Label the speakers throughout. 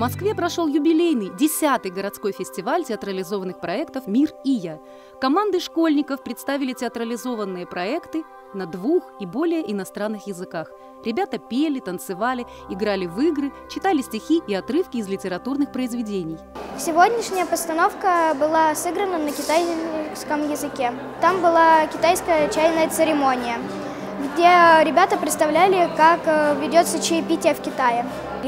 Speaker 1: Москве прошел юбилейный 10-й городской фестиваль театрализованных проектов «Мир и я». Команды школьников представили театрализованные проекты на 2 и более иностранных языках. Ребята пели, танцевали, играли в игры, читали стихи и отрывки из литературных произведений.
Speaker 2: Сегодняшняя постановка была сыграна на китайском языке. Там была китайская чайная церемония, где ребята представляли, как ведется чаепитие в Китае.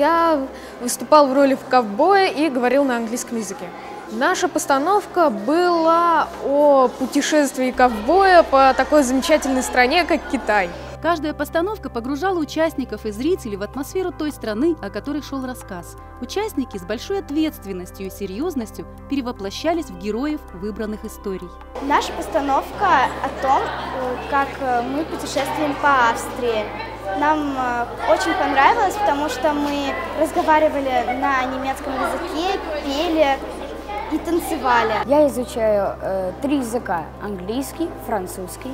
Speaker 3: Я выступал в роли ковбоя и говорил на английском языке. Наша постановка была о путешествии ковбоя по такой замечательной стране, как Китай.
Speaker 1: Каждая постановка погружала участников и зрителей в атмосферу той страны, о которой шел рассказ. Участники с большой ответственностью и серьезностью перевоплощались в героев выбранных историй.
Speaker 2: Наша постановка о том, как мы путешествуем по Австрии. Нам очень понравилось, потому что мы разговаривали на немецком языке, пели и танцевали.
Speaker 4: Я изучаю 3 языка – английский, французский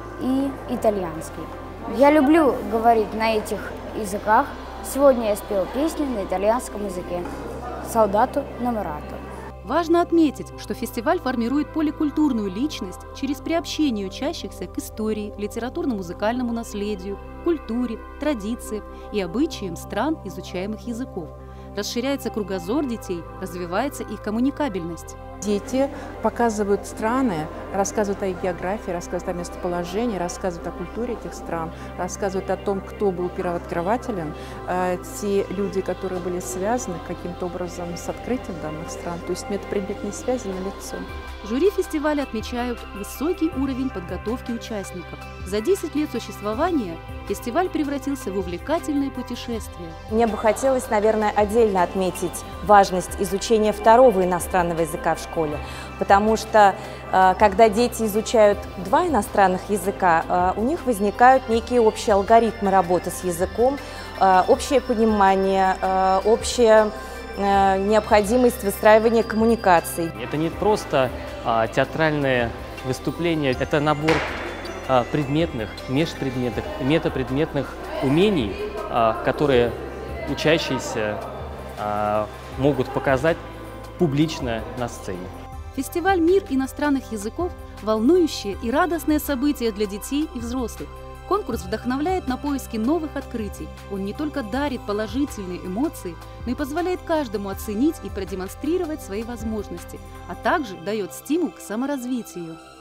Speaker 4: и итальянский. Я люблю говорить на этих языках. Сегодня я спел песню на итальянском языке «Солдату Намерату».
Speaker 1: Важно отметить, что фестиваль формирует поликультурную личность через приобщение учащихся к истории, литературно-музыкальному наследию, культуре, традициям и обычаям стран изучаемых языков. Расширяется кругозор детей, развивается их коммуникабельность.
Speaker 5: Дети показывают страны, рассказывают о их географии, рассказывают о местоположении, рассказывают о культуре этих стран, рассказывают о том, кто был первооткрывателем, те люди, которые были связаны каким-то образом с открытием данных стран. То есть метапредметные связи налицо.
Speaker 1: Жюри фестиваля отмечают высокий уровень подготовки участников. За 10 лет существования фестиваль превратился в увлекательное путешествие.
Speaker 6: Мне бы хотелось, наверное, отдельно отметить важность изучения 2-го иностранного языка в школе, потому что когда дети изучают 2 иностранных языка, у них возникают некие общие алгоритмы работы с языком, общее понимание, общая необходимость выстраивания коммуникаций.
Speaker 7: Это не просто театральное выступление, это набор предметных, межпредметных, метапредметных умений, которые учащиеся могут показать публично на сцене.
Speaker 1: Фестиваль «Мир иностранных языков» – волнующее и радостное событие для детей и взрослых. Конкурс вдохновляет на поиски новых открытий. Он не только дарит положительные эмоции, но и позволяет каждому оценить и продемонстрировать свои возможности, а также дает стимул к саморазвитию.